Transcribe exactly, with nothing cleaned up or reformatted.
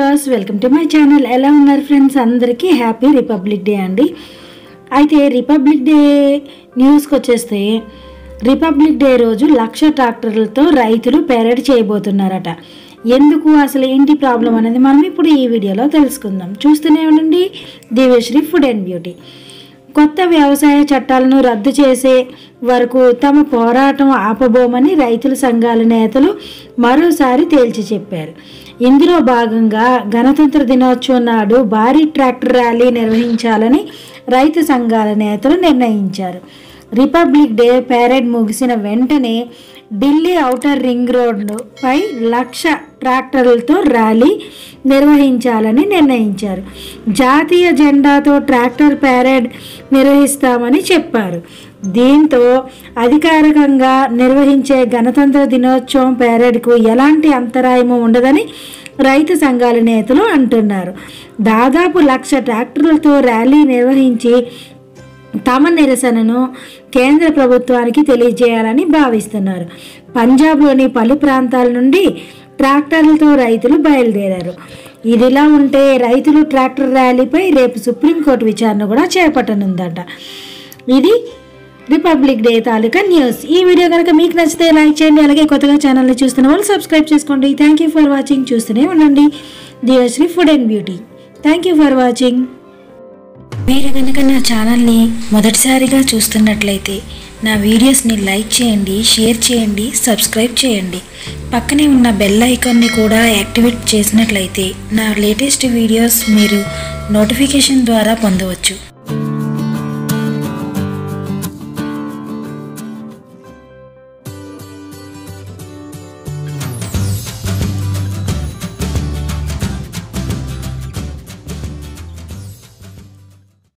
Viewers welcome to my channel. ఎలా ఉన్నారు friends? అందరికీ హ్యాపీ రిపబ్లిక్ డే అండి. అయితే రిపబ్లిక్ డే న్యూస్కి వచ్చేస్తే రిపబ్లిక్ డే రోజు లక్ష ట్రాక్టర్లతో రైతులు పెరేడ్ చేయబోతున్నారట. ఎందుకు, అసలు ఏంటి ప్రాబ్లం అనేది మనం ఇప్పుడు ఈ వీడియోలో తెలుసుకుందాం. చూస్తూనే ఉండండి దివ్యశ్రీ ఫుడ్ అండ్ బ్యూటీ. కొత్త వ్యవసాయ చట్టాలను రద్దు చేసే వరకు తమ పోరాటం ఆపబోమని రైతుల సంఘాల నేతలు మరోసారి తేల్చి చెప్పారు. ఇందులో భాగంగా గణతంత్ర దినోత్సవం నాడు భారీ ట్రాక్టర్ ర్యాలీ నిర్వహించాలని రైతు సంఘాల నేతలు నిర్ణయించారు. రిపబ్లిక్ డే పెరేడ్ ముగిసిన వెంటనే ఢిల్లీ ఔటర్ రింగ్ రోడ్డుపై లక్ష ట్రాక్టర్లతో ర్యాలీ నిర్వహించాలని నిర్ణయించారు. జాతీయ జెండాతో ట్రాక్టర్ పెరేడ్ నిర్వహిస్తామని చెప్పారు. దీంతో అధికారికంగా నిర్వహించే గణతంత్ర దినోత్సవం పెరేడ్కు ఎలాంటి అంతరాయము ఉండదని రైతు సంఘాల నేతలు అంటున్నారు. దాదాపు లక్ష ట్రాక్టర్లతో ర్యాలీ నిర్వహించి తమ నిరసనను కేంద్ర ప్రభుత్వానికి తెలియజేయాలని భావిస్తున్నారు. పంజాబ్లోని పలు ప్రాంతాల నుండి ట్రాక్టర్లతో రైతులు బయలుదేరారు. ఇదిలా ఉంటే రైతులు ట్రాక్టర్ ర్యాలీపై రేపు సుప్రీంకోర్టు విచారణ కూడా చేపట్టనుందట. ఇది రిపబ్లిక్ డే తాలూకా న్యూస్. ఈ వీడియో కనుక మీకు నచ్చితే లైక్ చేయండి. అలాగే కొత్తగా ఛానల్ని చూస్తున్న వాళ్ళు సబ్స్క్రైబ్ చేసుకోండి. Thank you for watching. చూస్తూనే ఉండండి Divyashri food and beauty. Thank you for watching. మీరు కనుక నా ఛానల్ని మొదటిసారిగా చూస్తున్నట్లయితే నా వీడియోస్ని లైక్ చేయండి, షేర్ చేయండి, సబ్స్క్రైబ్ చేయండి. పక్కనే ఉన్న బెల్ ఐకాన్ని కూడా యాక్టివేట్ చేసినట్లయితే నా లేటెస్ట్ వీడియోస్ మీరు నోటిఫికేషన్ ద్వారా పొందవచ్చు.